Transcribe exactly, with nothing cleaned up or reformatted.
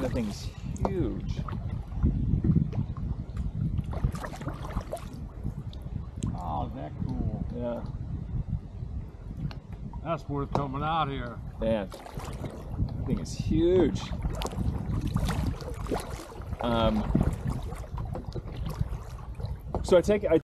Man, that thing is huge. Oh, is that cool? Yeah. That's worth coming out here. Man, that thing is huge. Um, so I take I